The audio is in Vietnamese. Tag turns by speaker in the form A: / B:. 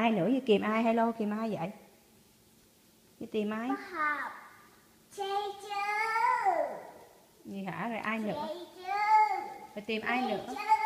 A: ai nữa? Với kìm ai? Hello, kìm ai vậy? Với tìm ai? Gì hả? Rồi ai nữa? Rồi tìm ai nữa?